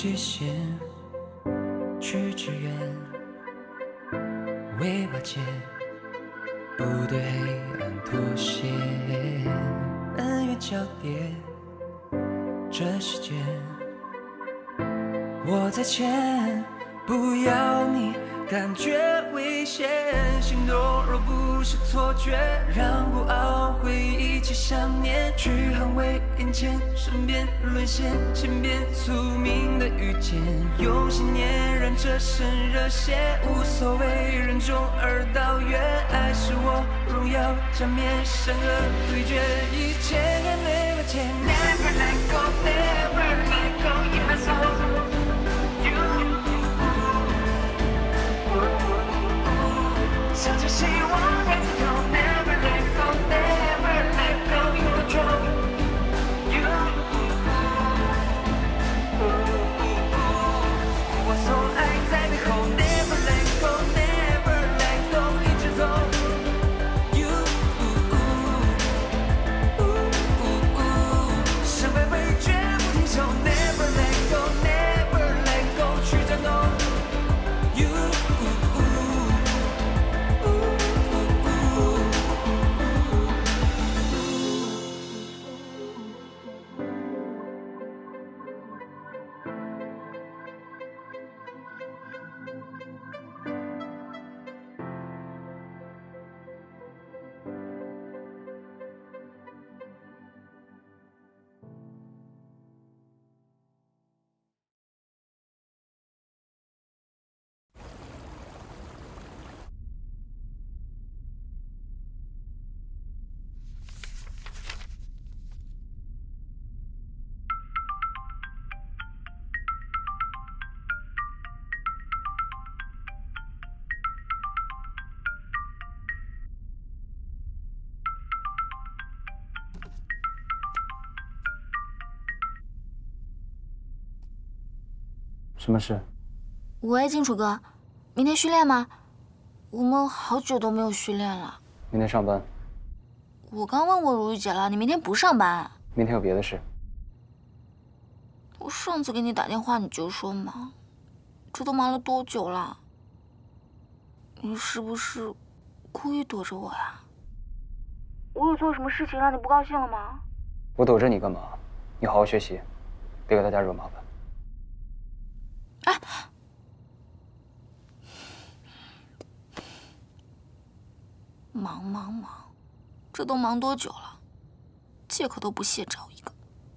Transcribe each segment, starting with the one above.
界线去支援，为瓦解，不对黑暗妥协，恩怨交叠，这世间我在前，不要你感觉危险，心动若不是错觉，让不懊悔一起想念，去捍卫眼前身边沦陷，千遍宿命的遇见，用信念燃这身热血，无所谓人中而道远，爱是我荣耀加冕，善恶对决，一切也没完结。 Never let go, never let go in my soul. You 想着希望让自由 Never let go, never let go in control. You 我从爱在背后 Never let go, never let go 一直走 You 伤悲畏惧不停手 Never let go, never let go 去战斗 You 什么事？ 喂，金楚哥，明天训练吗？我们好久都没有训练了。 明天上班。 我刚问过如玉姐了，你明天不上班。 明天有别的事。 我上次给你打电话你就说忙，这都忙了多久了？你是不是故意躲着我呀？我有做什么事情让你不高兴了吗？ 我躲着你干嘛？你好好学习，别给大家惹麻烦。 哎，忙，这都忙多久了？借口都不屑找一个。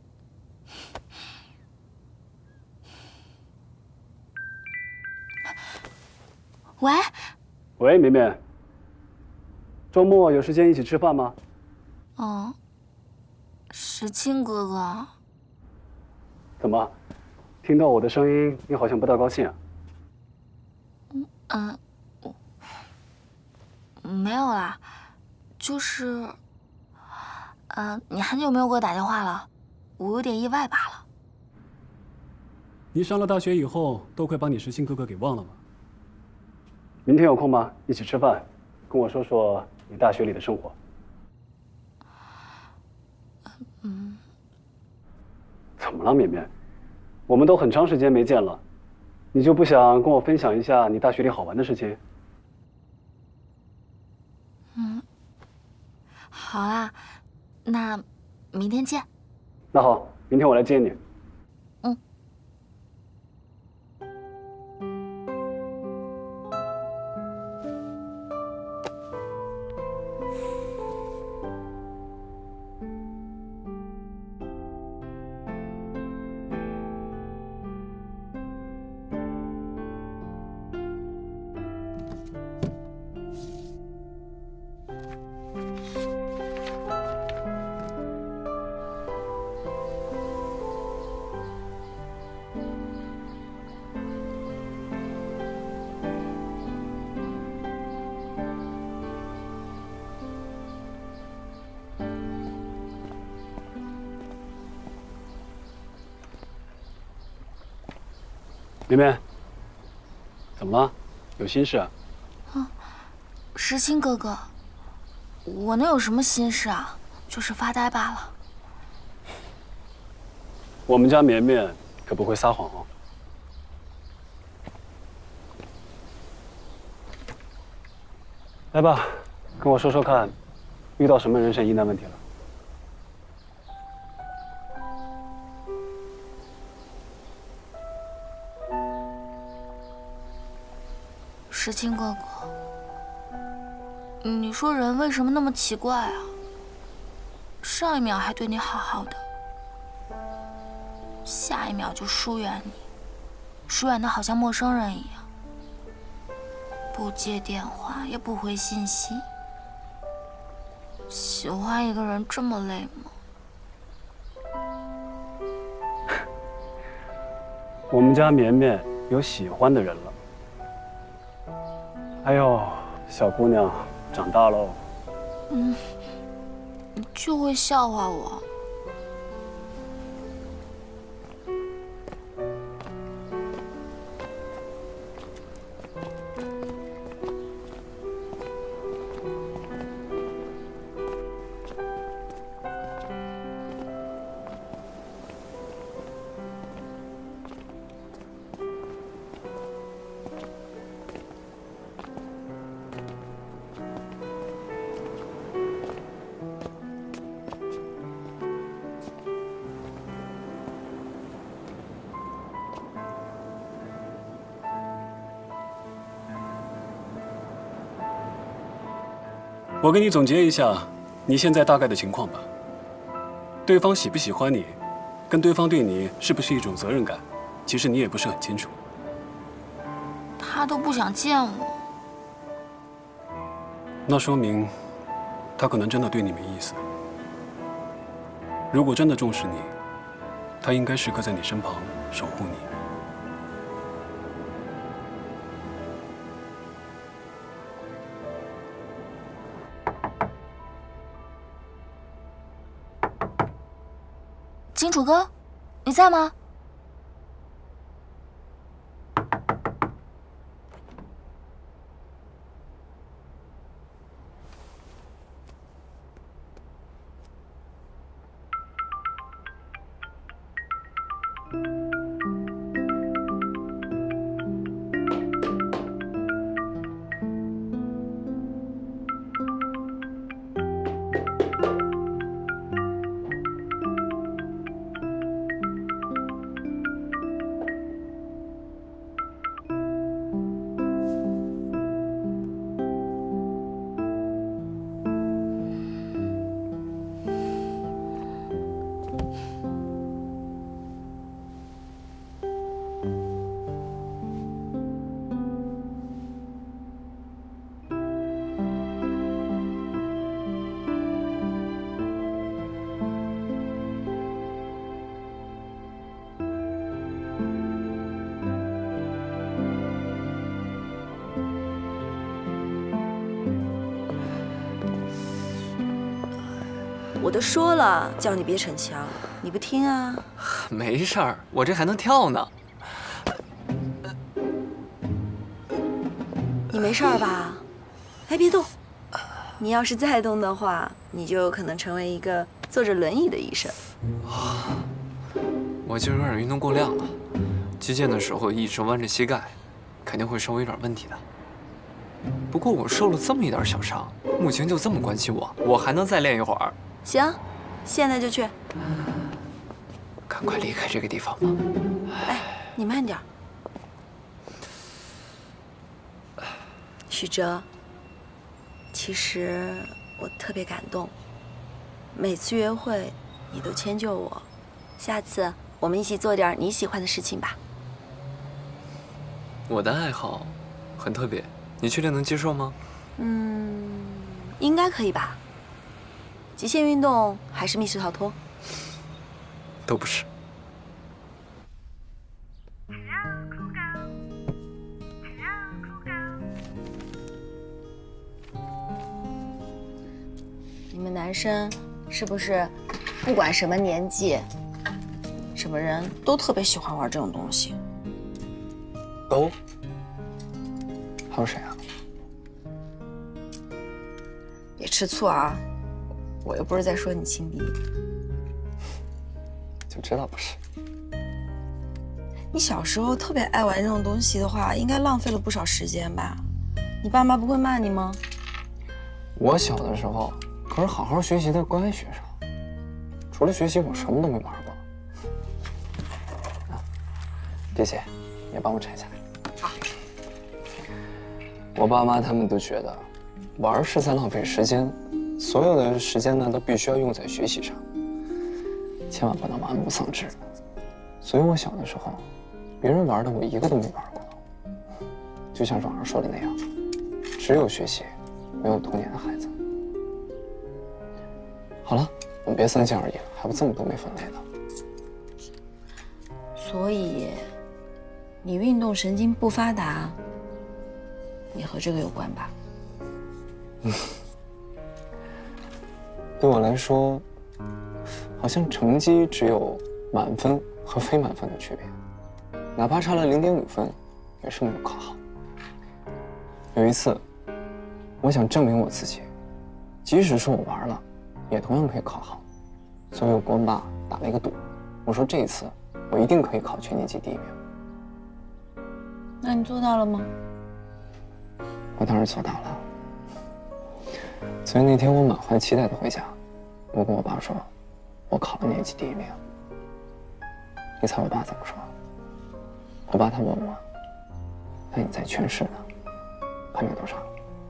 喂， 喂，绵绵，周末有时间一起吃饭吗？ 哦，石青哥哥， 怎么？ 听到我的声音，你好像不大高兴啊？ 没有啦，就是，你很久没有给我打电话了，我有点意外罢了。 你上了大学以后，都快把你石青哥哥给忘了吗？明天有空吗？一起吃饭，跟我说说你大学里的生活。怎么了，绵绵？ 我们都很长时间没见了，你就不想跟我分享一下你大学里好玩的事情？ 好啦，那明天见。 那好，明天我来接你。 绵绵，怎么了？有心事啊？ 石青哥哥，我能有什么心事啊？就是发呆罢了。 我们家绵绵可不会撒谎哦。 来吧，跟我说说看，遇到什么人生疑难问题了？ 石青哥哥，你说人为什么那么奇怪啊？上一秒还对你好好的，下一秒就疏远你，疏远的好像陌生人一样，不接电话也不回信息。喜欢一个人这么累吗？ 我们家绵绵有喜欢的人了。哎呦，小姑娘长大喽。 你就会笑话我。 我给你总结一下你现在大概的情况吧。对方喜不喜欢你，跟对方对你是不是一种责任感，其实你也不是很清楚。 他都不想见我， 那说明他可能真的对你没意思。如果真的重视你，他应该时刻在你身旁守护你。 金楚哥，你在吗？ 我都说了，叫你别逞强，你不听啊？ 没事儿，我这还能跳呢。 你没事儿吧？哎，别动！你要是再动的话，你就有可能成为一个坐着轮椅的医生。 我今儿有点运动过量了，击剑的时候一直弯着膝盖，肯定会稍微有点问题的。不过我受了这么一点小伤，穆晴就这么关心我，我还能再练一会儿。 行，现在就去。 赶快离开这个地方吧。 哎，你慢点。许哲，其实我特别感动，每次约会你都迁就我，下次我们一起做点你喜欢的事情吧。 我的爱好很特别，你确定能接受吗？ 应该可以吧。极限运动还是密室逃脱？ 都不是。 你们男生是不是不管什么年纪、什么人都特别喜欢玩这种东西？ 都？还有谁啊？ 别吃醋啊！我又不是在说你亲弟弟。 就知道不是。 你小时候特别爱玩这种东西的话，应该浪费了不少时间吧？你爸妈不会骂你吗？ 我小的时候可是好好学习的乖学生，除了学习我什么都没玩过。这些也帮我拆下来。好。我爸妈他们都觉得玩是在浪费时间，所有的时间呢都必须要用在学习上，千万不能玩物丧志。所以我小的时候，别人玩的我一个都没玩过。就像网上说的那样，只有学习，没有童年的孩子。好了，我们别三心二意了，还有这么多没分类的。 所以，你运动神经不发达，也和这个有关吧？ 对我来说，好像成绩只有满分和非满分的区别，哪怕差了0.5分，也是没有考好。有一次，我想证明我自己，即使是我玩了，也同样可以考好，所以我跟我爸打了一个赌，我说这一次我一定可以考全年级第1名。 那你做到了吗？ 我当然做到了。所以那天我满怀期待的回家，我跟我爸说，我考了年级第1名。你猜我爸怎么说？我爸他问我，那你在全市呢？排名多少？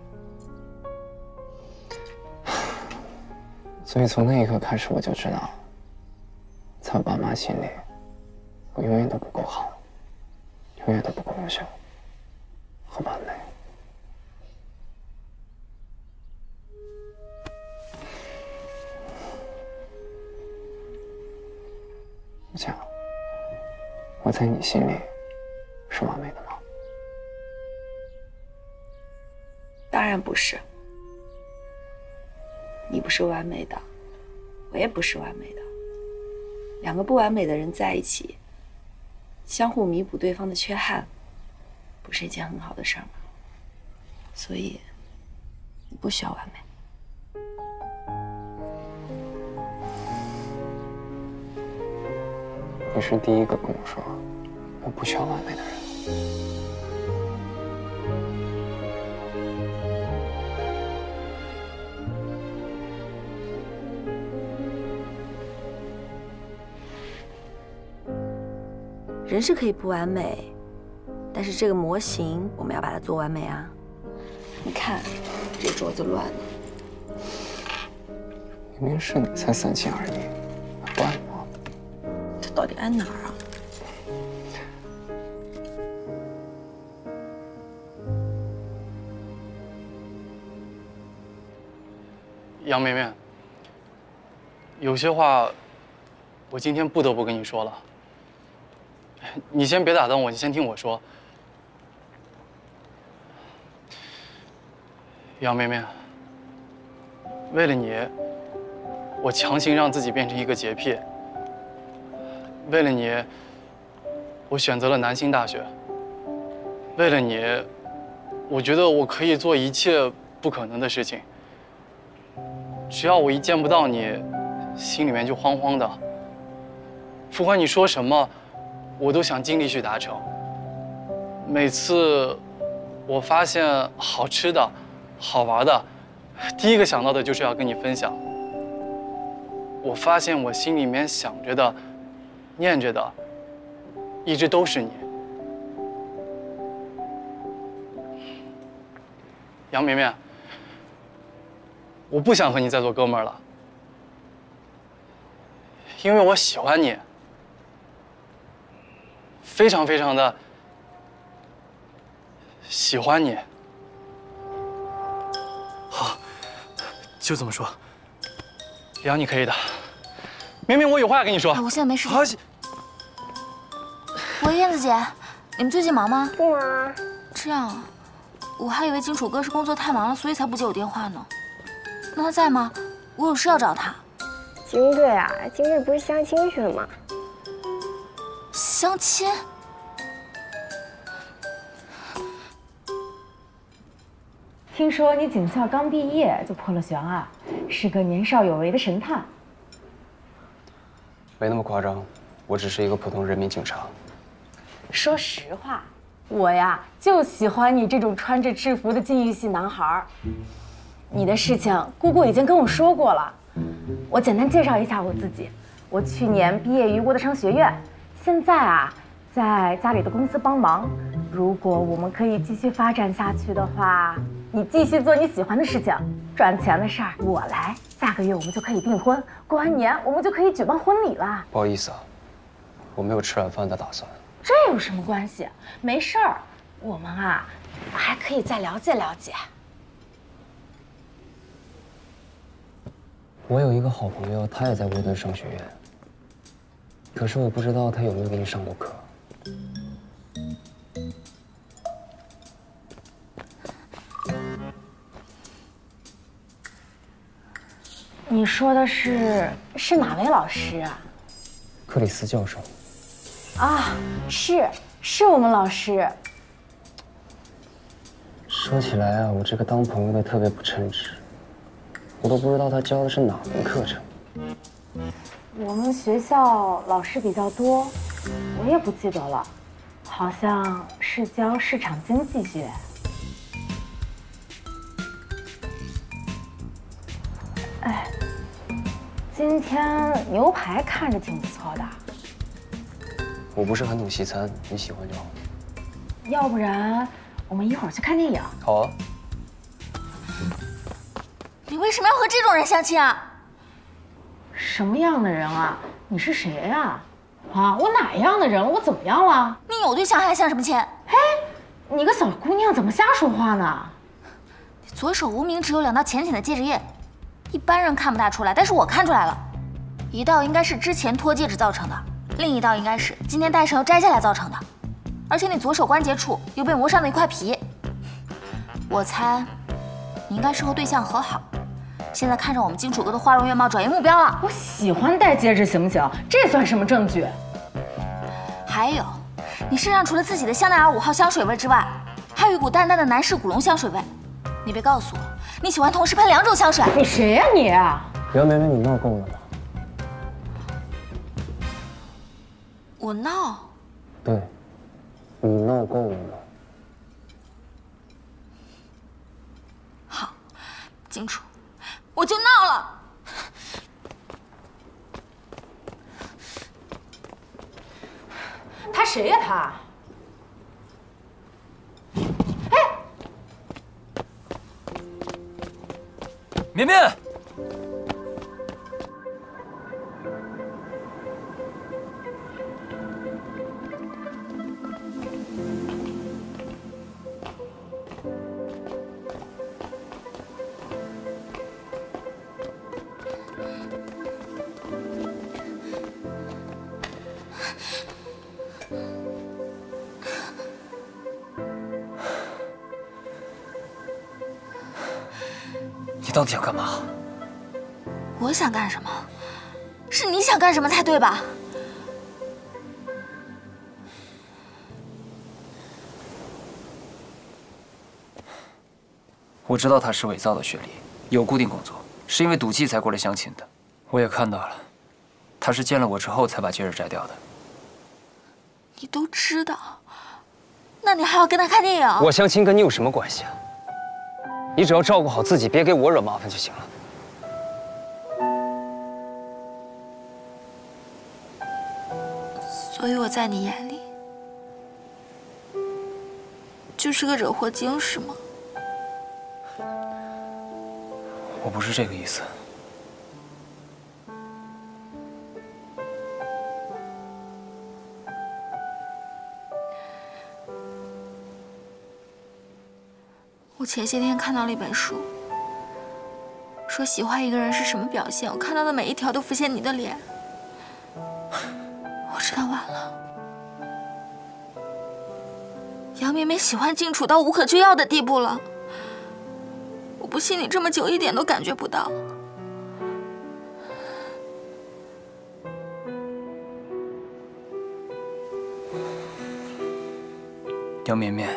所以从那一刻开始，我就知道，在我爸妈心里，我永远都不够好，永远都不够优秀和完美。我想，我在你心里是完美的吗？ 当然不是。你不是完美的，我也不是完美的。两个不完美的人在一起，相互弥补对方的缺憾，不是一件很好的事儿吗？所以，你不需要完美。 你是第一个跟我说我不需要完美的人。 人是可以不完美，但是这个模型我们要把它做完美啊！你看，这桌子乱了。 明明是你才3心2意，还怪我？ 它到底安哪儿啊？ 杨梅梅，有些话我今天不得不跟你说了。你先别打断我，你先听我说。杨梅梅，为了你，我强行让自己变成一个洁癖。为了你，我选择了南星大学。为了你，我觉得我可以做一切不可能的事情。只要我一见不到你，心里面就慌慌的。不管你说什么，我都想尽力去达成。每次我发现好吃的、好玩的，第一个想到的就是要跟你分享。我发现我心里面想着的、念着的，一直都是你。杨绵绵，我不想和你再做哥们儿了，因为我喜欢你。非常非常的喜欢你。好，就这么说。杨，你可以的。明明我有话要跟你说。 我现在没时间。 好。 喂，燕子姐，你们最近忙吗？ 不忙。 这样啊，我还以为金楚哥是工作太忙了，所以才不接我电话呢。那他在吗？我有事要找他。 金队啊，今日不是相亲去了吗？ 相亲？ 听说你警校刚毕业就破了悬案，是个年少有为的神探。 没那么夸张，我只是一个普通人民警察。 说实话，我呀就喜欢你这种穿着制服的禁欲系男孩。 你的事情姑姑已经跟我说过了。我简单介绍一下我自己，我去年毕业于沃德商学院，现在啊在家里的公司帮忙。如果我们可以继续发展下去的话，你继续做你喜欢的事情，赚钱的事儿我来。下个月我们就可以订婚，过完年我们就可以举办婚礼了。 不好意思啊，我没有吃晚饭的打算。 这有什么关系？没事儿，我们啊还可以再了解了解。 我有一个好朋友，他也在沃德商学院，可是我不知道他有没有给你上过课。 你说的是哪位老师啊？ 克里斯教授。 啊，是我们老师。 说起来啊，我这个当朋友的特别不称职，我都不知道他教的是哪门课程。 我们学校老师比较多，我也不记得了，好像是教市场经济学。哎，今天牛排看着挺不错的。 我不是很懂西餐，你喜欢就好。 要不然我们一会儿去看电影？ 好啊。 你为什么要和这种人相亲啊？ 什么样的人啊？你是谁呀？啊，我哪样的人了？我怎么样了？ 你有对象还相什么亲？ 嘿，你个小姑娘怎么瞎说话呢？ 你左手无名指有2道浅浅的戒指印，一般人看不大出来，但是我看出来了，一道应该是之前脱戒指造成的，另一道应该是今天戴上又摘下来造成的。而且你左手关节处有被磨伤的一块皮，我猜你应该是和对象和好，现在看上我们金楚哥的花容月貌，转移目标了。 我喜欢戴戒指，行不行？这算什么证据？ 还有，你身上除了自己的香奈儿5号香水味之外，还有一股淡淡的男士古龙香水味。你别告诉我你喜欢同时喷2种香水。 你谁呀你？ 杨梅梅，你闹够了吗？ 我闹？ 对，你闹够了吗？ 好，金楚，我就闹了。 他谁呀他？ 绵绵，你到底想干嘛？ 我想干什么？是你想干什么才对吧？ 我知道他是伪造的学历，有固定工作，是因为赌气才过来相亲的。我也看到了，他是见了我之后才把戒指摘掉的。 你都知道，那你还要跟他看电影？ 我相亲跟你有什么关系啊？你只要照顾好自己，别给我惹麻烦就行了。 所以我在你眼里就是个惹祸精，是吗？ 我不是这个意思。 我前些天看到了一本书，说喜欢一个人是什么表现，我看到的每一条都浮现你的脸。我知道晚了，杨绵绵喜欢金楚到无可救药的地步了。我不信你这么久一点都感觉不到。 杨绵绵，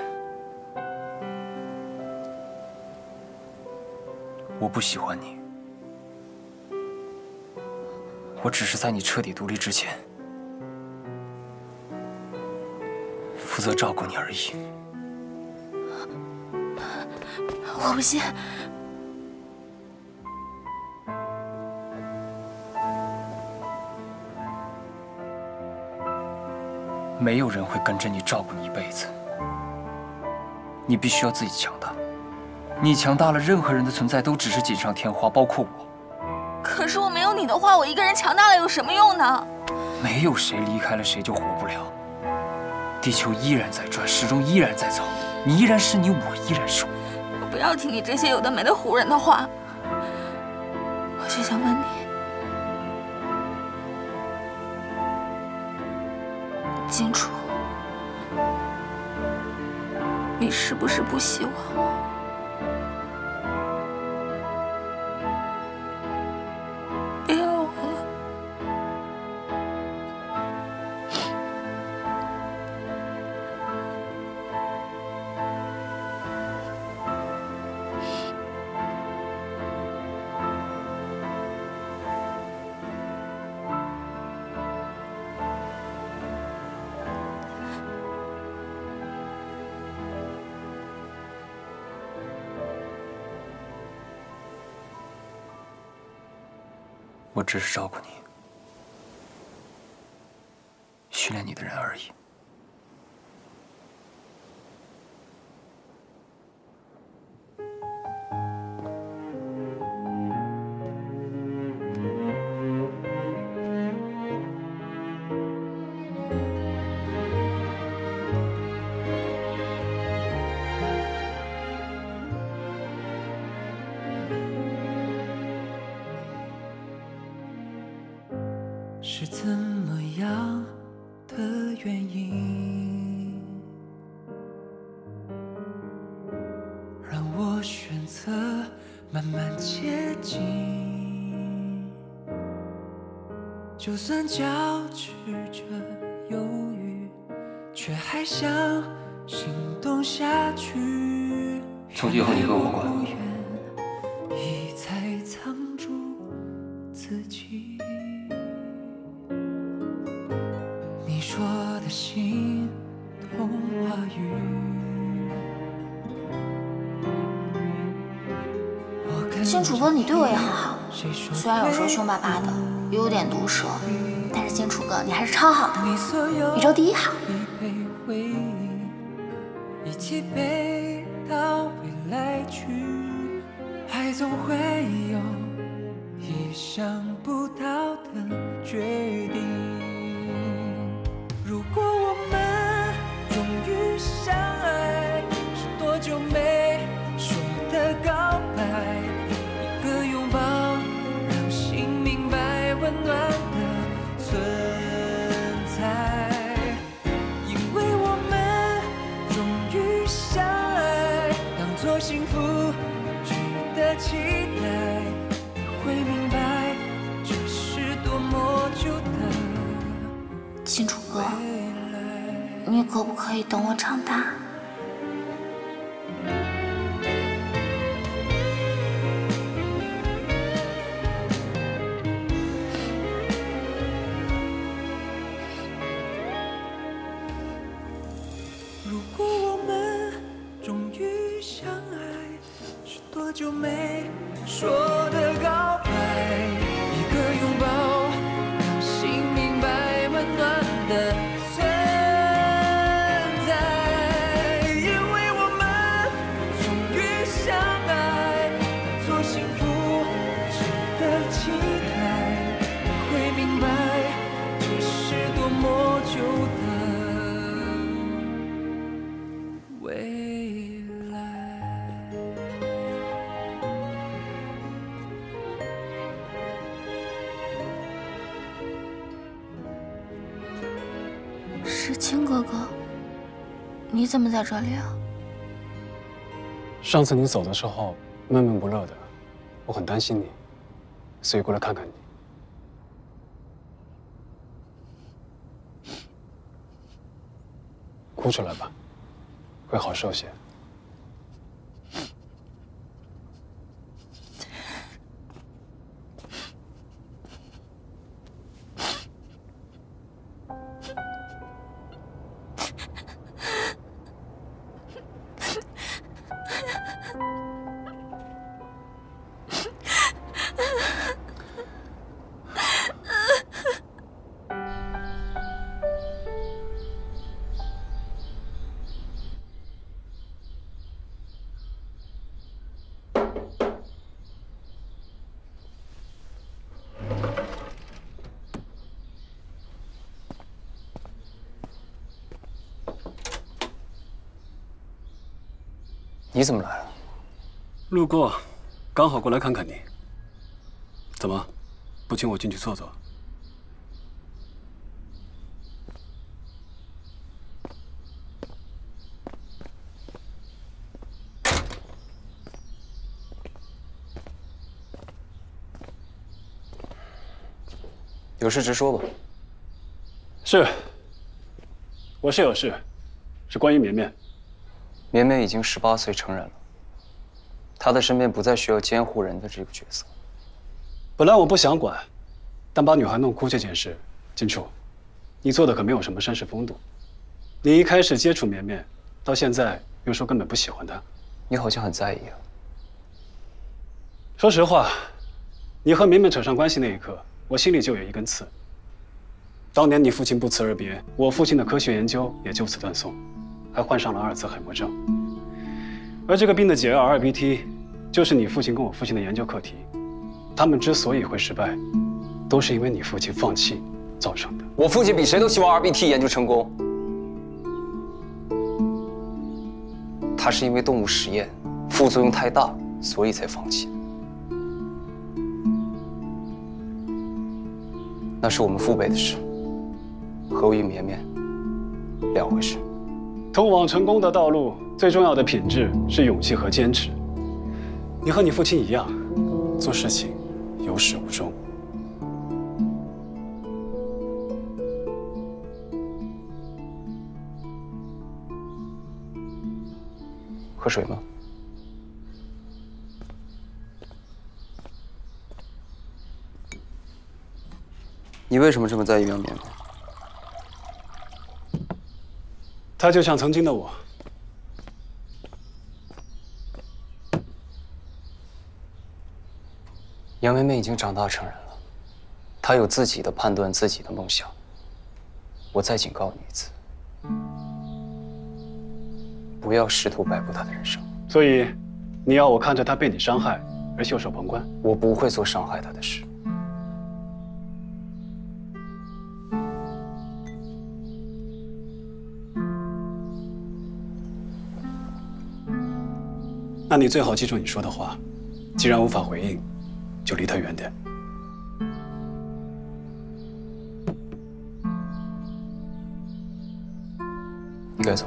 我不喜欢你，我只是在你彻底独立之前，负责照顾你而已。 我不信， 没有人会跟着你照顾你一辈子。你必须要自己强大。你强大了，任何人的存在都只是锦上添花，包括我。 可是我没有你的话，我一个人强大了有什么用呢？ 没有谁离开了谁就活不了。地球依然在转，时钟依然在走，你依然是你，我依然是我。 我不要听你这些有的没的唬人的话。我就想问你，金楚，你是不是不喜欢我？不要我了。 我只是照顾你，训练你的人而已。 是怎么样的原因，让我选择慢慢接近？就算交织着犹豫，却还想行动下去。 从今以后你和我无关。 一再藏住自己。你说的心童话语， 金楚哥，你对我也很好，虽然有时候凶巴巴的，又有点毒舌，但是金楚哥你还是超好的，宇宙第一好。 一起背到未来去，还总会有意想不到的决定。如果我们终于相爱，是多久没说的告白？一个拥抱，让心明白温暖的存在。因为我们终于相爱，当作幸福值得期待。你会明白，这是多么久的。 金楚哥，你可不可以等我长大？ 如果我们终于相爱，是多久没说的告白？一个拥抱，让心明白温暖的存在。因为我们终于相爱，当作幸福值得期待。你会明白，这是多么久的未来。 世清哥哥，你怎么在这里啊？ 上次你走的时候闷闷不乐的，我很担心你，所以过来看看你。哭出来吧，会好受些。 你怎么来了？ 路过，刚好过来看看你。怎么，不请我进去坐坐？ 有事直说吧。 是，我是有事，是关于绵绵。 绵绵已经18岁成人了，她的身边不再需要监护人的这个角色。 本来我不想管，但把女孩弄哭这件事，金楚，你做的可没有什么绅士风度。你一开始接触绵绵，到现在又说根本不喜欢她， 你好像很在意啊。 说实话，你和绵绵扯上关系那一刻，我心里就有一根刺。当年你父亲不辞而别，我父亲的科学研究也就此断送，还患上了阿尔茨海默症。而这个病的解药 2BT， 就是你父亲跟我父亲的研究课题。他们之所以会失败，都是因为你父亲放弃造成的。 我父亲比谁都希望 2BT 研究成功，他是因为动物实验副作用太大，所以才放弃。那是我们父辈的事，和我与绵绵两回事。 通往成功的道路，最重要的品质是勇气和坚持。你和你父亲一样，做事情有始无终。 喝水吗？你为什么这么在意苗绵绵？ 他就像曾经的我。 杨绵绵已经长大成人了，她有自己的判断，自己的梦想。我再警告你一次，不要试图摆布她的人生。 所以，你要我看着她被你伤害而袖手旁观？ 我不会做伤害她的事。 那你最好记住你说的话，既然无法回应，就离他远点。 你该走。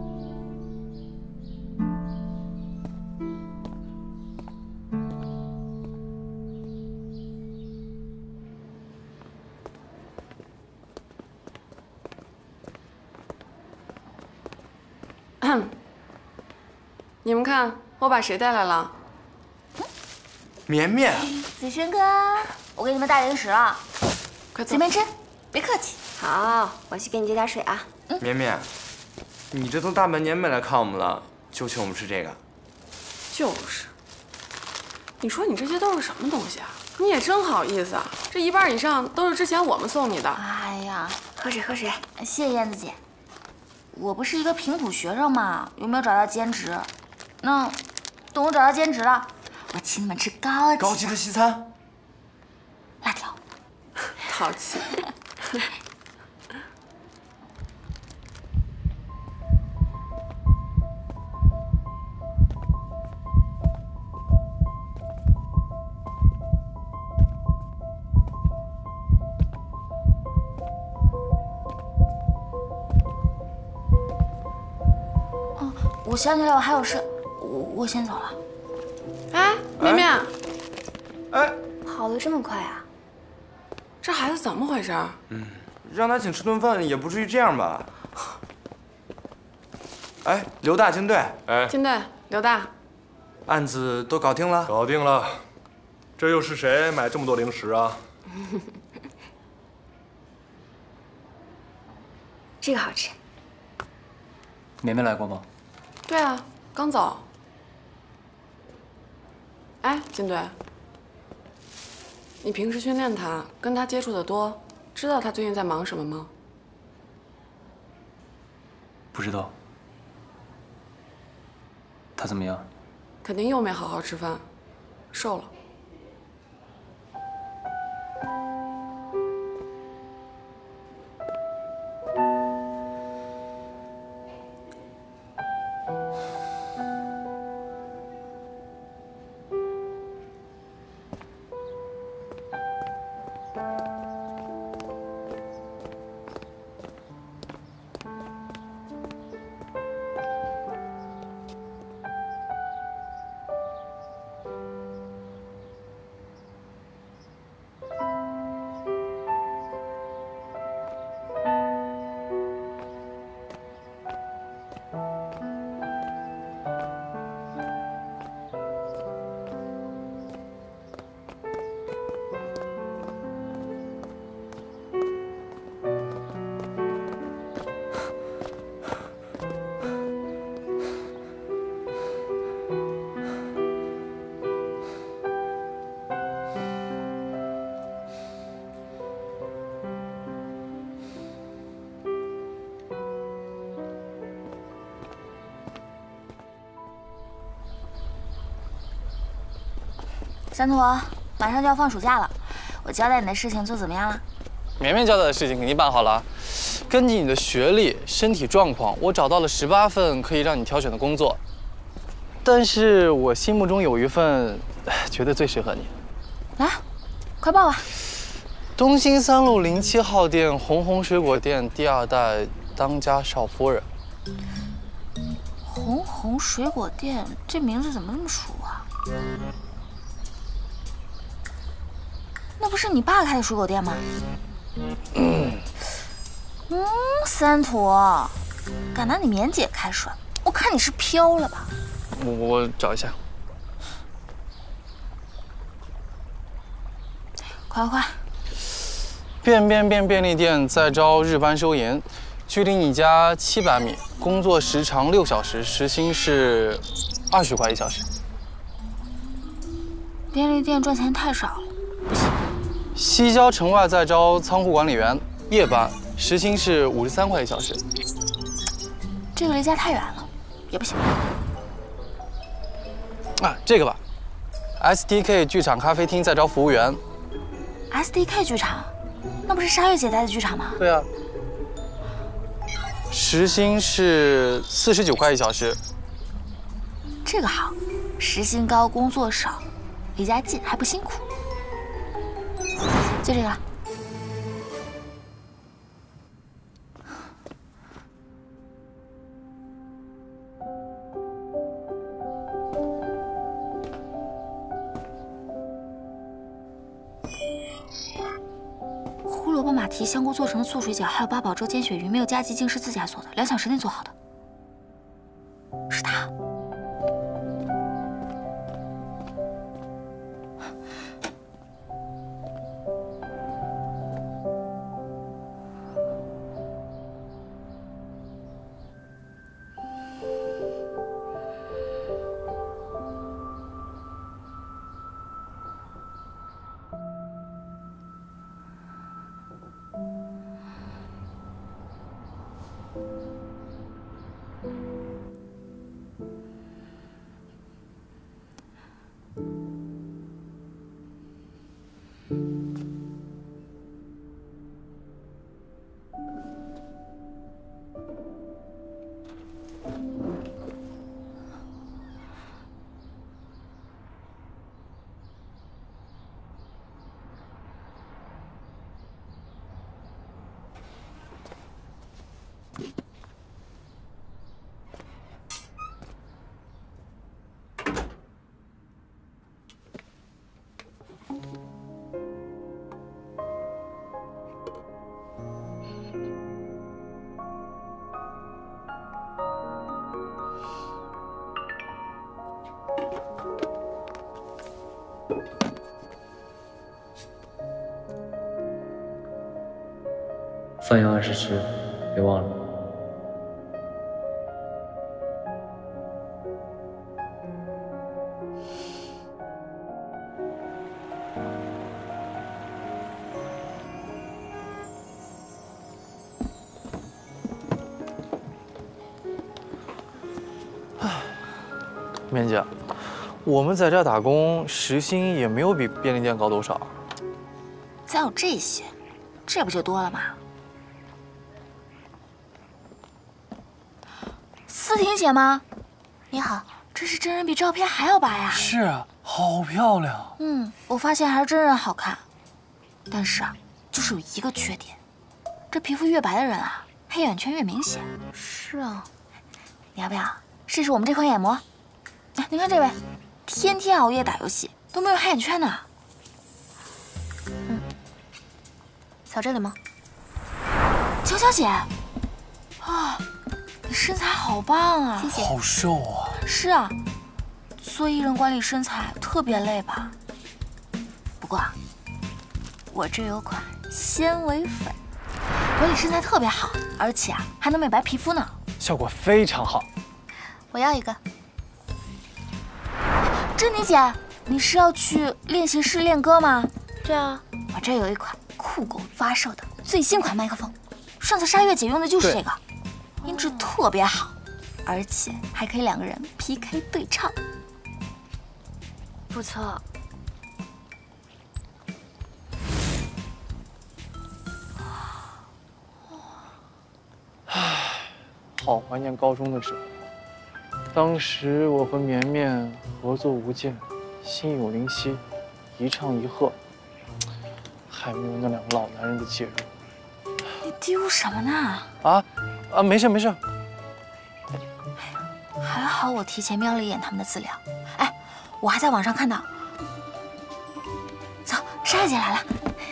你们看，我把谁带来了？ 绵绵，子轩哥，我给你们带零食了， 快走， 随便吃，别客气。 好，我去给你接点水啊。 绵绵，你这都大半年没来看我们了，就请我们吃这个。 就是，你说你这些都是什么东西啊？你也真好意思啊！这一半以上都是之前我们送你的。 哎呀， 喝水喝水。 谢谢燕子姐，我不是一个平埔学生嘛，又没有找到兼职。那等我找到兼职了，我请你们吃高级的西餐， 辣条， 淘气。 哦，我想起来我还有事。我先走了。 哎，绵绵， 哎， 跑得这么快啊？ 这孩子怎么回事？ 让他请吃顿饭也不至于这样吧？哎，刘大金队， 金队，刘大， 案子都搞定了？ 搞定了。这又是谁买这么多零食啊？ 这个好吃。 绵绵来过吗？ 对啊，刚走。哎，金队，你平时训练他，跟他接触的多，知道他最近在忙什么吗？ 不知道。他怎么样？ 肯定又没好好吃饭，瘦了。 三图，马上就要放暑假了，我交代你的事情做怎么样了？ 绵绵交代的事情肯定办好了。根据你的学历、身体状况，我找到了18份可以让你挑选的工作。但是我心目中有一份，觉得最适合你。 来，快报吧。 东兴3路07号店红红水果店第2代当家少夫人。 红红水果店，这名字怎么这么熟啊？那不是你爸开的水果店吗？三图，敢拿你棉姐开涮，我看你是飘了吧？ 我找一下。 快！ 便利店在招日班收银，距离你家700米，工作时长6小时，时薪是20块1小时。 便利店赚钱太少了，不行。 西郊城外在招仓库管理员，夜班，时薪是53块1小时。 这个离家太远了，也不行。 啊，这个吧 ，SDK 剧场咖啡厅在招服务员。 SDK 剧场，那不是沙月姐待的剧场吗？ 对啊。时薪是49块1小时。 这个好，时薪高，工作少，离家近，还不辛苦。就这个。胡萝卜马蹄香菇做成的醋水饺，还有八宝粥煎鳕鱼，没有加鸡精，是自家做的，2小时内做好的。是他。 饭要按时吃，别忘了。 棉姐，我们在这打工，时薪也没有比便利店高多少。 再有这些，这不就多了吗？思婷姐吗？你好，这是真人比照片还要白呀。 是啊，好漂亮。 我发现还是真人好看，但是啊，就是有一个缺点，这皮肤越白的人啊，黑眼圈越明显。是啊，你要不要试试我们这款眼膜？哎，您看这位，天天熬夜打游戏，都没有黑眼圈呢。扫这里吗？乔小姐，啊，你身材好棒啊！谢谢。 好瘦啊！ 是啊，做艺人管理身材特别累吧？不过啊，我这有款纤维粉，管理身材特别好，而且啊还能美白皮肤呢， 效果非常好。 我要一个。珍妮姐，你是要去练习室练歌吗？对啊，我这有一款酷狗发售的最新款麦克风，上次沙月姐用的就是这个，音质特别好，而且还可以2个人 PK 对唱。不错， 好怀念高中的时候。当时我和绵绵合作无间，心有灵犀，一唱一和，还没有那两个老男人的介入。 你嘀咕什么呢？ 没事没事。 还好我提前瞄了一眼他们的资料。哎，我还在网上看到。走，莎姐来了。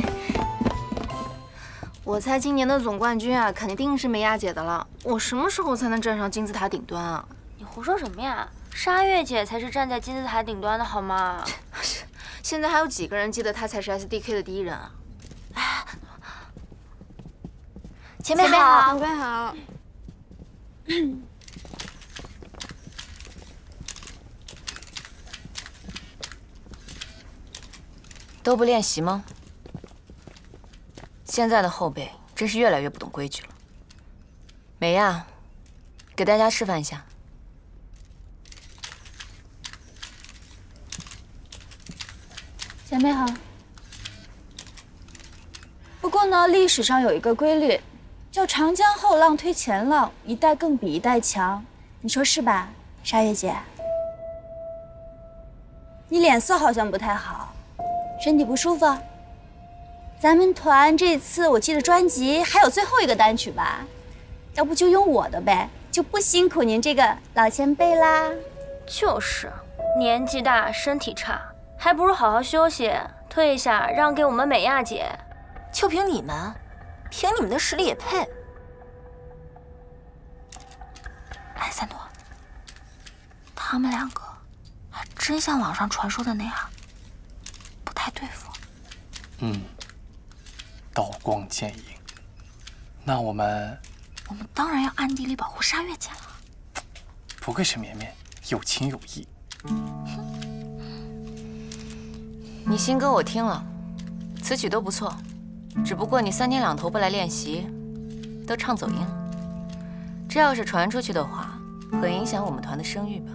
我猜今年的总冠军啊，肯定是梅亚姐的了。我什么时候才能站上金字塔顶端啊？ 你胡说什么呀？莎月姐才是站在金字塔顶端的好吗？ 现在还有几个人记得她才是 SDK 的第一人啊？ 前辈好， 前辈好。 都不练习吗？现在的后辈真是越来越不懂规矩了。美亚，给大家示范一下。 前辈好。不过呢，历史上有一个规律，叫长江后浪推前浪，一代更比一代强。你说是吧，莎月姐？你脸色好像不太好，身体不舒服？咱们团这次我记得专辑还有最后一个单曲吧，要不就用我的呗，就不辛苦您这个老前辈啦。 就是，年纪大身体差，还不如好好休息，退下让给我们美亚姐。就凭你们的实力也配？哎，三朵，他们两个还真像网上传说的那样，不太对付。 刀光剑影，那我们当然要暗地里保护莎月姐了。 不愧是绵绵，有情有义。 你新歌我听了，词曲都不错，只不过你3天2头不来练习，都唱走音了。这要是传出去的话，很影响我们团的声誉吧？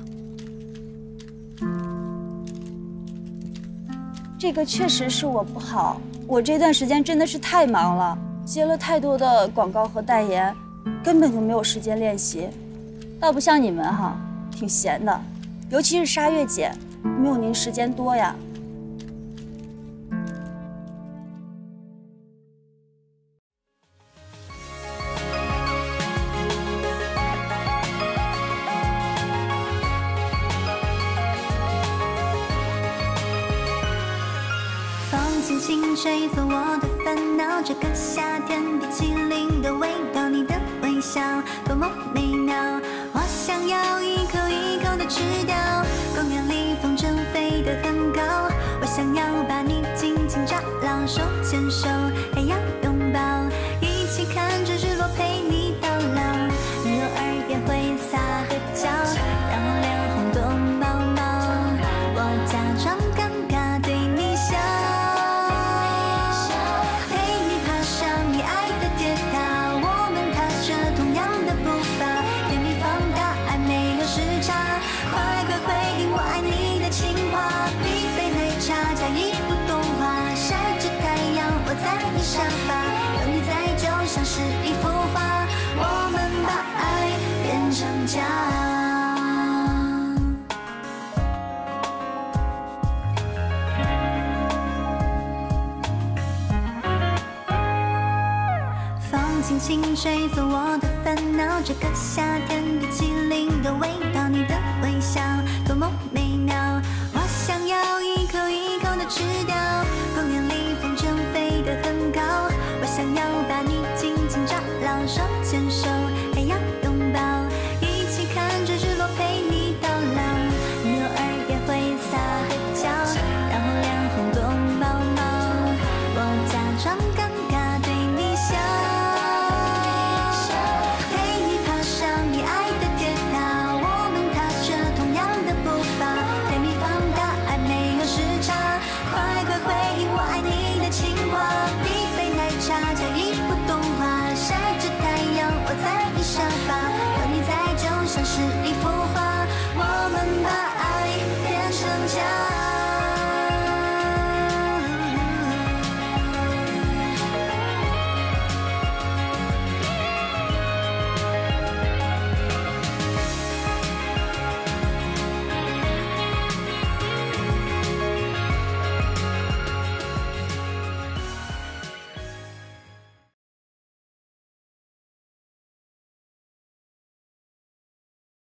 这个确实是我不好，我这段时间真的是太忙了，接了太多的广告和代言，根本就没有时间练习。倒不像你们哈，挺闲的，尤其是莎月姐，没有您时间多呀。 清吹走我的烦恼，这个夏天冰淇淋的味道，你的微笑多么美妙，我想要一口一口的吃掉。公园里风筝飞得很高，我想要把你紧紧抓牢，手牵手还要拥抱，一起看着日落陪你到老。你偶尔也会撒个娇，让我脸红多毛毛，我假装尴尬对你笑。沙发有你在就像是一幅画，我们把爱变成家。风轻轻吹走我的烦恼，这个夏天冰淇淋的味道，你的微笑多么美妙，我想要一口一口的吃掉。